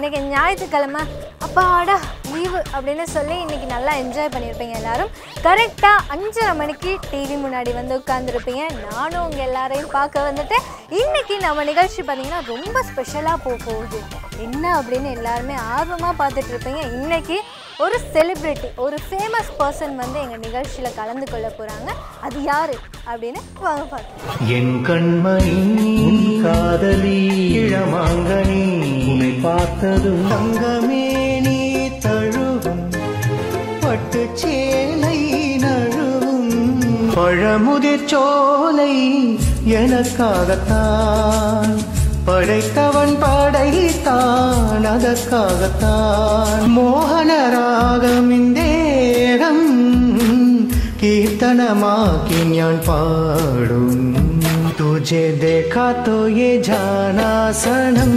இன்னைக்கு ஞாயிற்றுக்கிழமை அப்பாடா லீவு அப்படின்னு சொல்லி இன்னைக்கு நல்லா என்ஜாய் பண்ணியிருப்பீங்க எல்லாரும். கரெக்டாக 5:30 மணிக்கு டிவி முன்னாடி வந்து உட்காந்துருப்பீங்க. நானும் உங்கள் எல்லாரையும் பார்க்க வந்துட்டேன். இன்னைக்கு நம்ம நிகழ்ச்சி பார்த்தீங்கன்னா ரொம்ப ஸ்பெஷலாக போகுது. என்ன அப்படின்னு எல்லாருமே ஆர்வமாக பார்த்துட்டு இருப்பீங்க. இன்னைக்கு ஒரு செலிப்ரிட்டி, ஒரு ஃபேமஸ் பர்சன் வந்து எங்கள் நிகழ்ச்சியில் கலந்து கொள்ள போகிறாங்க. அது யார் அப்படின்னு வாங்க பார்க்கலாம். என் கண்மணி காதலி இளமாங்கனி உன்னை பார்த்ததும் தங்கமே நீ தழுவும் பட்டு சேலை நழுவும் பழமுதிர் சோலை எனக்காகத்தான் படைத்தவன் படைத்தான் அதற்காகத்தான் மோகன ராகம் இந்தேகம் कीर्तनमाकी ஞான் பாடும் तुझे देखा तो ये जाना सनम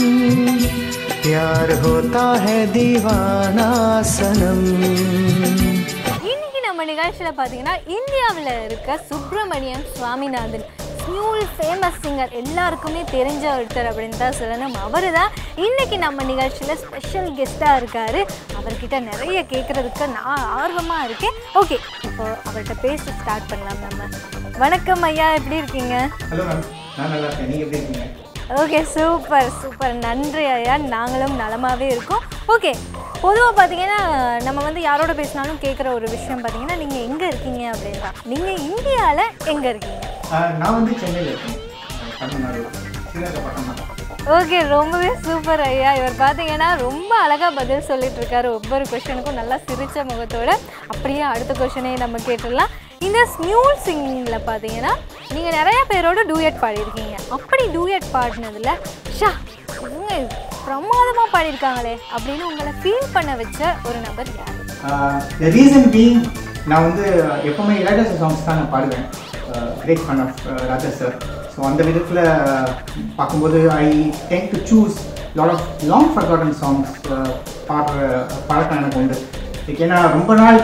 प्यार होता है दीवाना सनम. இன்னைக்கு நம்ம நிகழ்ச்சியில் பார்த்தீங்கன்னா இந்தியாவில் இருக்க Subramaniam Swaminathan Smule famous singer, எல்லாருக்குமே தெரிஞ்ச ஒருத்தர் அப்படின்னு தான் சொல்லணும். அவர் தான் இன்றைக்கி நம்ம நிகழ்ச்சியில் ஸ்பெஷல் கெஸ்ட்டாக இருக்கார். அவர்கிட்ட நிறைய கேட்குறதுக்கு நான் ஆர்வமாக இருக்கேன். ஓகே, இப்போ அவர்கிட்ட பேச ஸ்டார்ட் பண்ணலாம். நம்ம வணக்கம் ஐயா, எப்படி இருக்கீங்க? ஹலோ மேம், நான் நல்லா இருக்கேன். நீங்கள் எப்படி இருக்கீங்க? ஓகே, சூப்பர் சூப்பர், நன்றி ஐயா. நாங்களும் நலமாகவே இருக்கோம். ஓகே, பொதுவாக பார்த்தீங்கன்னா நம்ம வந்து யாரோட பேசினாலும் கேட்குற ஒரு விஷயம் பார்த்தீங்கன்னா நீங்கள் எங்கே இருக்கீங்க அப்படின்னு தான். நீங்கள் இந்தியாவில் எங்கே இருக்கீங்க? நான் வந்து சென்னையில் இருக்கேன், தமிழ்நாடு, ஸ்ரீரங்கப்பட்டினம். ஓகே, ரொம்பவே சூப்பர் ஐயா. இவர் பார்த்தீங்கன்னா ரொம்ப அழகாக பதில் சொல்லிட்டு இருக்காரு ஒவ்வொரு கொஷனுக்கும், நல்லா சிரித்த முகத்தோடு. அப்படியே அடுத்த கொஷனே நம்ம கேட்டுடலாம். இந்த ஸ்மியூல் சிங்கிங்கில் பார்த்தீங்கன்னா நீங்கள் நிறையா பேரோட டூயட் பாடியிருக்கீங்க. அப்படி டூயட் பாடினதில் ஷா இவங்க பிரமாதமாக பாடியிருக்காங்களே அப்படின்னு உங்களை ஃபீல் பண்ண வச்ச ஒரு நபர் யார்? த ரீசன் பீயிங், நான் வந்து எப்போவுமே இளையராஜா சாங்ஸ் தான் நான் பாடுவேன். Great fan of Raja sir. So அந்த விதத்தில் பார்க்கும்போது I tend to choose lot of long forgotten songs பாடுற பழக்கம் எனக்கு உண்டு. ஏன்னா ரொம்ப நாள்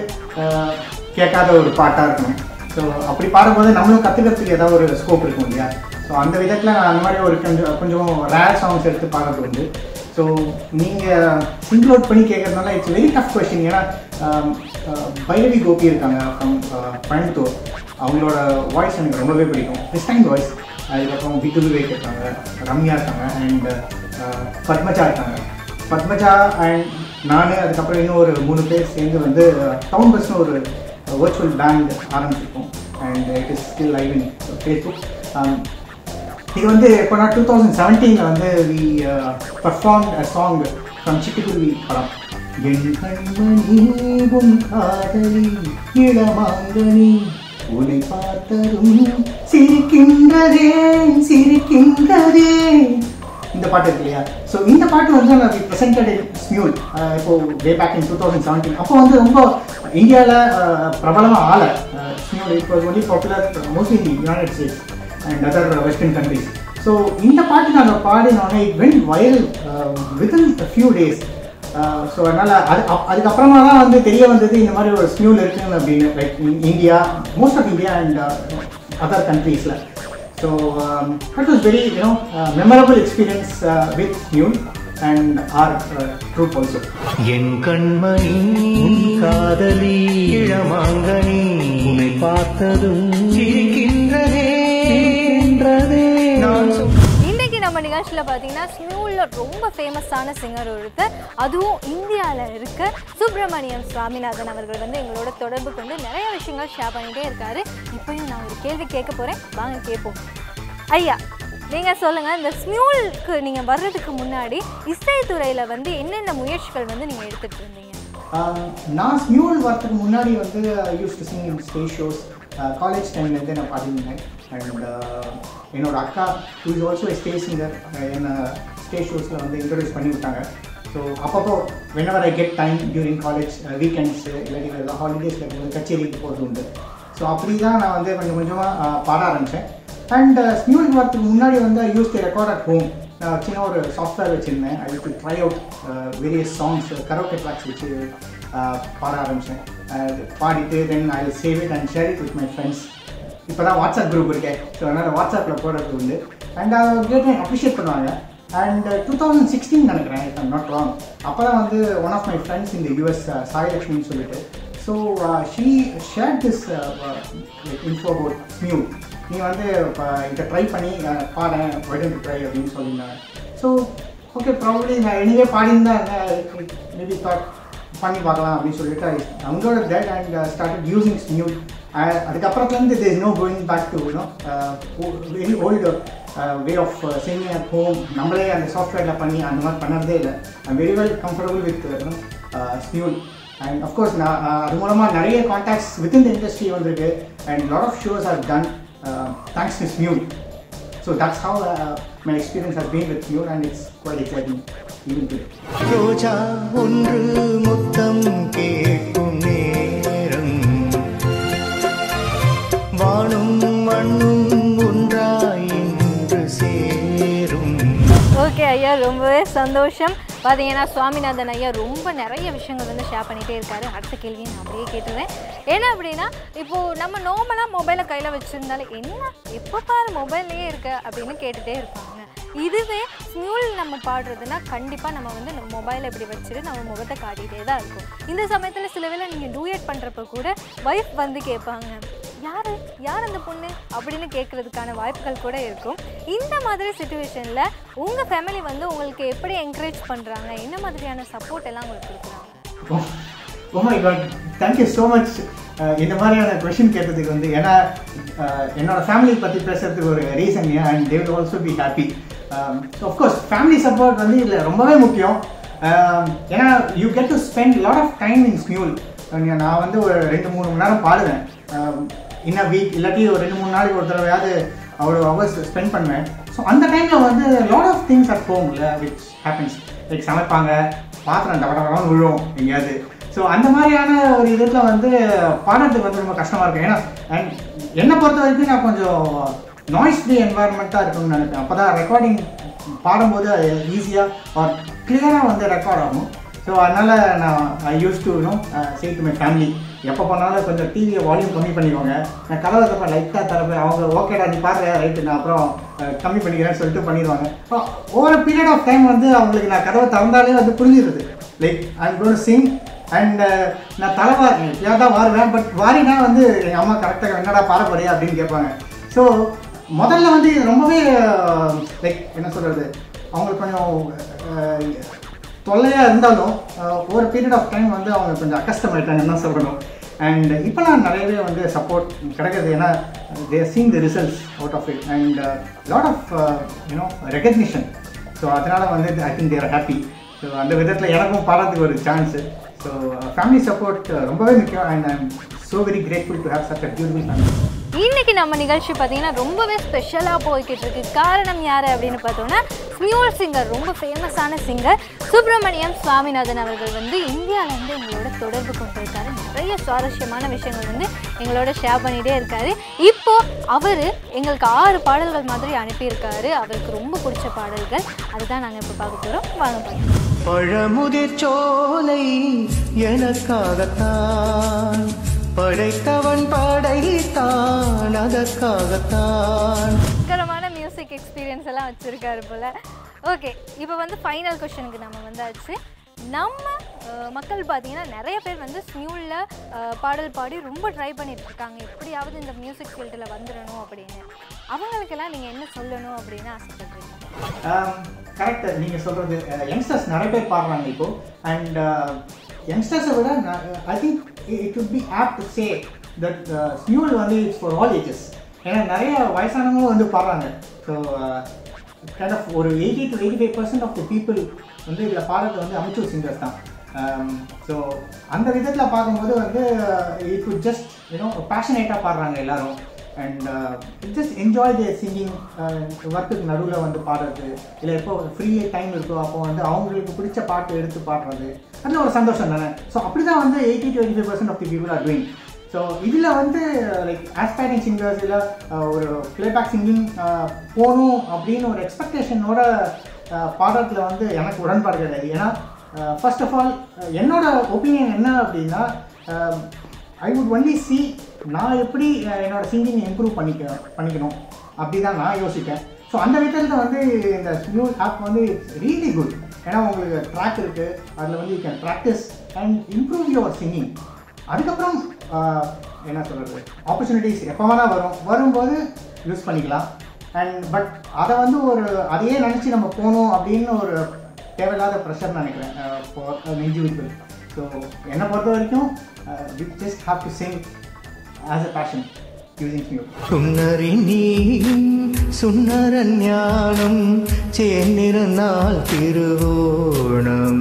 கேட்காத ஒரு பாட்டாக இருக்கணும். ஸோ அப்படி பாடும்போது நம்மளும் கற்றுக்கிறதுக்கு ஏதாவது ஒரு ஸ்கோப் இருக்கும் இல்லையா? ஸோ அந்த விதத்தில் நான் அந்த மாதிரி ஒரு கொஞ்சம் ரேர் சாங்ஸ் எடுத்து பாடுறது உண்டு. ஸோ நீங்கள் சிங்கிள் அவுட் பண்ணி கேட்குறதுனால இட்ஸ் வெரி டஃப் கொஸ்டின். ஏன்னா பைரவி கோபி இருக்காங்க ஃப்ரம் கோயம்புத்தூர், அவங்களோட வாய்ஸ் எனக்கு ரொம்பவே பிடிக்கும், கிறிஸ்டைன் வாய்ஸ். அதுக்கப்புறம் விட்டு விவேக் இருக்காங்க, ரம்யா இருக்காங்க, அண்ட் பத்மஜா இருக்காங்க. பத்மஜா அண்ட் நான், அதுக்கப்புறம் இன்னும் ஒரு 3 பேர் சேர்ந்து வந்து டவுன் பஸ்னு ஒரு virtual band ஆரம்பிச்சிருக்கோம். And it is still live in Facebook. இது வந்து எப்போனா 2017 வந்து we performed a song from Chittukkuruvi படம். என் கண்மணி உன் காதலி இளமாங்கனி உன்னை பார்த்ததும் சிரிக்கின்றதே சிரிக்கின்றதே, இந்த பாட்டு இருக்கு இல்லையா? ஸோ இந்த பாட்டு வந்து நான் ப்ரெசென்டட் இன் ஸ்மியூல் இப்போது வே பேக் இன் 2017. அப்போ வந்து ரொம்ப இந்தியாவில் பிரபலமாக ஆலை ஸ்மியூல். இப்போ only popular mostly in United States and other western countries. So இந்த பாட்டு நாங்கள் பாடினோடனே it went viral within a few days. So அதனால் அதுக்கப்புறமா தான் வந்து தெரிய வந்தது இந்த மாதிரி ஒரு ஸ்மியூல் இருக்குன்னு அப்படின்னு, like India, most of India and other கண்ட்ரீஸில். So that was very memorable experience with Mule and our troupe also. என் கண்மணி காதலி இளமாங்கனி உன்னை பார்த்ததும் சிரிக்கின்றதே. இன்னைக்கு நம்ம நிகழ்ச்சியில் பார்த்தீங்கன்னா ஸ்மியூலில் ரொம்ப ஃபேமஸான சிங்கர் ஒருத்தர், அதுவும் இந்தியாவில் இருக்க சுப்பிரமணியம் சுவாமிநாதன் அவர்கள் வந்து எங்களோட தொடர்பு கொண்டு நிறைய விஷயங்கள் ஷேர் பண்ணிகிட்டே இருக்காரு. இப்போயும் நான் ஒரு கேள்வி கேட்க போகிறேன், வாங்க கேட்போம். ஐயா, நீங்கள் சொல்லுங்கள், இந்த ஸ்மியூலுக்கு நீங்கள் வர்றதுக்கு முன்னாடி இசைத்துறையில் வந்து என்னென்ன முயற்சிகள் வந்து நீங்கள் எடுத்துகிட்டு இருந்தீங்க? நான் ஸ்மியூல் வரதுக்கு முன்னாடி வந்து use to sing in stage shows. College டைம்லேருந்தே நான் பாடிருந்தேன். அண்ட் என்னோட அக்கா who is also stage singer என்னை ஸ்டேஜ் ஷோஸில் வந்து இன்ட்ரடியூஸ் பண்ணி விட்டாங்க. ஸோ அப்பப்போ whenever I get time during college weekends இல்லாட்டி ஹாலிடேஸில் வந்து கச்சேரிக்கு போகிறது உண்டு. ஸோ அப்படி தான் நான் வந்து கொஞ்சம் கொஞ்சமாக பாட ஆரம்பித்தேன். அண்ட் ஸ்மியூலுக்கு வரதுக்கு முன்னாடி வந்து I use to record at home. சின்ன ஒரு சாஃப்ட்வேர் வச்சுருந்தேன். I use to try out various songs, karaoke tracks வச்சு பாட ஆரம்பித்தேன். பாடிட்டு then I will save it and share it with my friends. இப்போ தான் வாட்ஸ்அப் குரூப் இருக்கேன், ஸோ அதனால் வாட்ஸ்அப்பில் போடுறது உண்டு. அண்ட் அதை கேட்டு அப்ரிஷியேட் பண்ணுவாங்க. அண்ட் 2016 நினைக்கிறேன், இஃப் ஐம் நாட் ராங். அப்போ தான் வந்து ஒன் ஆஃப் மை ஃப்ரெண்ட்ஸ் இந்த யூஎஸ் சாய் லக்ஷ்மின்னு சொல்லிட்டு, so she share this info about Smule. நீ வந்து இப்போ இதை ட்ரை பண்ணி பாடேன், வைடன் ட்ரை அப்படின்னு சொல்லியிருந்தாங்க. ஸோ ஓகே, ப்ராபப்ளி நான் எனிவே பாடியிருந்தேன், மேபி தாட் பண்ணி பார்க்கலாம் அப்படின்னு சொல்லிட்டு அவங்களோட that and started using Smule. அதுக்கப்புறத்துலேருந்து there is no going back to very old way of singing at home. நம்மளே அந்த சாஃப்ட்வேரில் பண்ணி அந்த மாதிரி பண்ணதே இல்லை. I'm very well comfortable with Smule. And of course நான் அது மூலமாக நிறைய கான்டாக்ட்ஸ் வித்தின் த இண்டஸ்ட்ரி வந்திருக்கு and lot of shows are done thanks to Smule. So that's how my experience has been with Smule, and it's quite exciting even today. ரோஜா ஒன்று முத்தம் கேட்கும் நேரம், வானும் மண்ணும் ஒன்றாய் இன்று சேரும். ஓகே ஐயா, ரொம்பவே சந்தோஷம். பார்த்தீங்கன்னா சுவாமிநாதன் ஐயா ரொம்ப நிறைய விஷயங்கள் வந்து ஷேர் பண்ணிகிட்டே இருக்காரு. அடுத்த கேள்வியை நான் அப்படியே கேட்டுருவேன். ஏன்னா அப்படின்னா இப்போது நம்ம நார்மலாக மொபைலை கையில் வச்சுருந்தாலே என்ன எப்போ பாரு மொபைல்லையே இருக்க அப்படின்னு கேட்டுகிட்டே இருப்பாங்க. இதுவே ஸ்மியூல் நம்ம பாடுறதுன்னா கண்டிப்பாக நம்ம வந்து நம்ம மொபைலை இப்படி வச்சுட்டு நம்ம முகத்தை காட்டிகிட்டே தான் இருக்கும். இந்த சமயத்தில் சில வேளை நீங்கள் டூயட் பண்ணுறப்ப கூட ஒய்ஃப் வந்து கேட்பாங்க, யார் அந்த பொண்ணு அப்படின்னு கேட்குறதுக்கான வாய்ப்புகள் கூட இருக்கும். இந்த மாதிரி சிச்சுவேஷனில் உங்கள் ஃபேமிலி வந்து உங்களுக்கு எப்படி என்கரேஜ் பண்ணுறாங்க, என்ன மாதிரியான சப்போர்ட் எல்லாம் உங்களுக்கு கொடுக்குறாங்க? Oh my God, thank you so much இந்த மாதிரியான கொஷின் கேட்டதுக்கு. வந்து ஏன்னா என்னோட ஃபேமிலி பற்றி பேசுறதுக்கு ஒரு reason, and they will also be happy. So of course family support வந்து இதில் ரொம்பவே முக்கியம். ஏன்னா you get to spend lot of time in Smule. நான் வந்து ஒரு 2-3 மணி நேரம் பாடுவேன் இன் அ வீக், இல்லாட்டி ஒரு 2-3 நாளைக்கு ஒரு தடவையாவது அவ்வளோ ஹவர்ஸ் ஸ்பெண்ட் பண்ணுவேன். ஸோ அந்த டைமில் வந்து lot of things at home இல்லை விச் ஹேப்பன்ஸ். லைக் சமைப்பாங்க, பாத்திரம் டபடபடான்னு விழுவும் எங்கேயாவது. ஸோ அந்த மாதிரியான ஒரு இதில் வந்து பாடுறதுக்கு வந்து ரொம்ப கஷ்டமாக இருக்கும். ஏன்னா அண்ட் என்னை பொறுத்த வரைக்கும் நான் கொஞ்சம் நாய்ஸ் ஃப்ரீ என்வாயர்மெண்ட்டாக இருக்கணும்னு நினைப்பேன். அப்போ தான் ரெக்கார்டிங் பாடும்போது அது ஈஸியாக ஆர் கிளியராக வந்து ரெக்கார்ட் ஆகும். ஸோ அதனால் நான் I use to say to my family, எப்போ பண்ணாலும் கொஞ்சம் டிவியை வால்யூம் கம்மி பண்ணிக்கோங்க. நான் கதவை தப்ப லைட்டாக தரப்பேன், அவங்க ஓகேடா நீ பாடுற ரைட்டு, நான் அப்புறம் கம்மி பண்ணிக்கிறேன்னு சொல்லிட்டு பண்ணிடுவாங்க. ஓவர் பீரியட் ஆஃப் டைம் வந்து அவங்களுக்கு நான் கதவை திறந்தாலே வந்து புரிஞ்சிடுது. Like I am going to sing and நான் தலைவாருங்க எப்படியா தான் வாருவேன். பட் வாரினா வந்து எங்கள் அம்மா கரெக்டாக என்னடா பாடப்படியா அப்படின்னு கேட்பாங்க. ஸோ முதல்ல வந்து இது ரொம்பவே லைக் என்ன சொல்கிறது, அவங்களுக்கு கொஞ்சம் தொல்லையாக இருந்தாலும் ஒரு பீரியட் ஆஃப் டைம் வந்து அவங்க கொஞ்சம் அக்கஸ்டம் ஆகிட்டாங்கன்னு தான் சொல்லணும். அண்ட் இப்போலாம் நிறையவே வந்து சப்போர்ட் கிடைக்கிறது. ஏன்னா they are seeing the results out of it and lot of recognition. So அதனால் வந்து I think they're happy. So அந்த விதத்தில் எனக்கும் பாடுறதுக்கு ஒரு சான்ஸு. ஸோ ஃபேமிலி சப்போர்ட் ரொம்பவே முக்கியம் and I am so very grateful to have such a beautiful family. இன்றைக்கி நம்ம நிகழ்ச்சி பார்த்திங்கன்னா ரொம்பவே ஸ்பெஷலாக போய்கிட்டு இருக்கு. காரணம் யார் அப்படின்னு பார்த்தோன்னா ஸ்மியூல் சிங்கர், ரொம்ப ஃபேமஸான சிங்கர் சுப்பிரமணியம் சுவாமிநாதன் அவர்கள் வந்து இந்தியாவிலேருந்து எங்களோட தொடர்பு கொண்டிருக்காரு. நிறைய சுவாரஸ்யமான விஷயங்கள் வந்து எங்களோட ஷேர் பண்ணிகிட்டே இருக்காரு. இப்போது அவர் எங்களுக்கு 6 பாடல்கள் மாதிரி அனுப்பியிருக்காரு. அவருக்கு ரொம்ப பிடிச்ச பாடல்கள், அதுதான் நாங்கள் இப்போ பார்க்க போகிறோம். வாங்க பார்க்கலாம். பழமுதிர் சோலை எனக்காகத்தான் படைத்தவன் படைத்தான் அதற்காகத்தான். பயங்கரமான மியூசிக் எக்ஸ்பீரியன்ஸ் எல்லாம் வச்சுருக்காரு போல். ஓகே, இப்போ வந்து ஃபைனல் கொஸ்டினுக்கு நம்ம வந்தாச்சு. நம்ம மக்கள் பார்த்தீங்கன்னா நிறைய பேர் வந்து ஸ்மியூலில் பாடல் பாடி ரொம்ப ட்ரை பண்ணிட்டு இருக்காங்க, எப்படியாவது இந்த மியூசிக் ஃபீல்டில் வந்துடணும் அப்படின்னு. அவங்களுக்கெல்லாம் நீங்கள் என்ன சொல்லணும் அப்படின்னு ஆசைப்படுறீங்க? கரெக்டு, நீங்கள் சொல்கிறது. யங்ஸ்டர்ஸ் நிறைய பேர் பாடுறாங்க இப்போது. அண்ட் யங்ஸ்டர்ஸை விட I think it would be apt to say that Smule வந்து இட்ஸ் ஃபார் ஆல் ஏஜஸ். ஏன்னா நிறைய வயசானவங்களும் வந்து பாடுறாங்க. ஸோ கைண்ட் ஆஃப் ஒரு 80 to 85% ஆஃப் தி பீப்புள் வந்து இதில் பாடுறது வந்து அமெச்சூர் சிங்கர்ஸ் தான். ஸோ அந்த விதத்தில் பார்க்கும்போது வந்து இட் வுட் ஜஸ்ட் பேஷனேட்டாக பாடுறாங்க எல்லோரும். And just enjoy their singing. ஒர்க்குக்கு நடுவில் வந்து பாடுறது, இல்லை எப்போ ஃப்ரீ டைம் இருக்கோ அப்போ வந்து அவங்களுக்கு பிடிச்ச பாட்டு எடுத்து பாடுறது, அதில் ஒரு சந்தோஷம் தானே. ஸோ அப்படி தான் வந்து 80 to 85% of the people are doing. So இதில் வந்து லைக் ஆஸ்பைரிங் சிங்கர்ஸ் இல்லை ஒரு ப்ளேபேக் சிங்கிங் போகணும் அப்படின்னு ஒரு எக்ஸ்பெக்டேஷனோட பாடுறதுல வந்து எனக்கு உடன்பாடு கிடையாது. ஏன்னா ஃபர்ஸ்ட் ஆஃப் ஆல் என்னோட ஒப்பீனியன் என்ன அப்படின்னா, ஐ வுட் ஒன்லி சி நான் எப்படி என்னோடய சிங்கிங் இம்ப்ரூவ் பண்ணிக்கணும் அப்படி தான் நான் யோசிப்பேன். ஸோ அந்த விதத்தில் வந்து இந்த ஸ்மியூல் ஆப் வந்து இட்ஸ் ரியலி குட். ஏன்னா உங்களுக்கு ட்ராக் இருக்குது, அதில் வந்து you can practise and improve your singing. அதுக்கப்புறம் என்ன சொல்கிறது, ஆப்பர்ச்சுனிட்டிஸ் எப்போ வேணால் வரும்போது யூஸ் பண்ணிக்கலாம். பட் அதை வந்து அதையே நினச்சி நம்ம போகணும் அப்படின்னு ஒரு தேவையில்லாத ப்ரெஷர் நினைக்கிறேன் ஃபார் an individual. ஸோ என்னை பொறுத்த வரைக்கும் you just have to sing as a passion using music. சுன்னரி நீ சுன்னர ஞானம் சேர்ந்திருந்தால் திருவோணம்.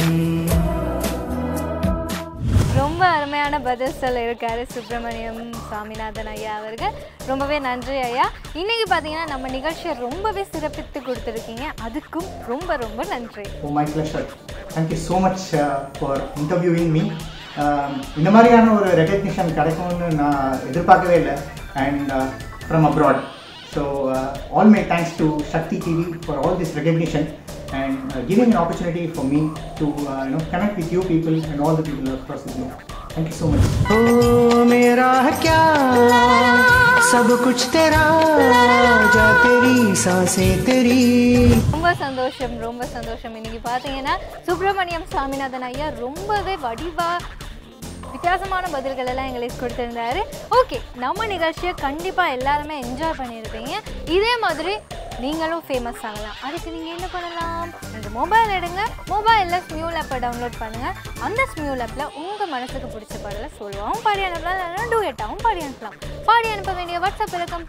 ரொம்ப அருமையான பதில் சொல்ல இருக்காரு சுப்பிரமணியம் சாமிநாதன் ஐயா அவர்கள். ரொம்பவே நன்றி ஐயா. இன்னைக்கு பார்த்தீங்கன்னா நம்ம நிகழ்ச்சியை ரொம்பவே சிறப்பித்து கொடுத்துருக்கீங்க, அதுக்கும் ரொம்ப ரொம்ப நன்றி. My pleasure. Thank you so much for interviewing me. இந்த மாதிரியான ஒரு ரெகக்னிஷன் கிடைக்கும்னு நான் எதிர்பார்க்கவே இல்லை, and from abroad. So all my thanks to Sakthi TV for all this recognition and giving an opportunity for me to connect with you people and all the people across the globe. Thank you so much. ओ मेरा क्या सब कुछ तेरा, जा तेरी सांसें तेरी. ரொம்ப சந்தோஷம். இன்னைக்கு பார்த்தீங்கன்னா சுப்பிரமணியம் சாமிநாதன் ஐயா ரொம்பவே வித்தியாசமான பதில்கள் எல்லாம் எங்களுக்கு கொடுத்துருந்தாரு. ஓகே, நம்ம நிகழ்ச்சியை கண்டிப்பாக எல்லாருமே என்ஜாய் பண்ணியிருப்பீங்க. இதே மாதிரி நீங்களும் ஃபேமஸ் ஆகலாம். அதுக்கு நீங்கள் என்ன பண்ணலாம், உங்கள் மொபைல் எடுங்க, மொபைலில் ஸ்மியூல் ஆப்பை டவுன்லோட் பண்ணுங்கள். அந்த ஸ்மியூல் ஆப்பில் உங்கள் மனசுக்கு பிடிச்ச பாடலை சொல்லுவாங்க, பாடி அனுப்பலாம், இல்லைன்னா டூயட்டாகவும் பாடி அனுப்பலாம். பாடி அனுப்ப வேண்டிய வாட்ஸ்அப் இலக்கம்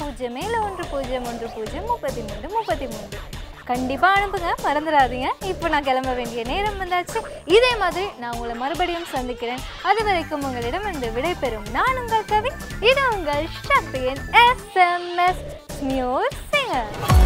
071101333. கண்டிப்பாக அனுப்புங்க, மறந்துடாதீங்க. இப்போ நான் கிளம்ப வேண்டிய நேரம் வந்தாச்சு. இதே மாதிரி நான் உங்களை மறுபடியும் சந்திக்கிறேன். அது வரைக்கும் உங்களிடம் இருந்து விடைபெறும் நான் உங்கள் கவி. இது உங்கள் சக்தியின் SMS ஸ்மியூல் சிங்கர்.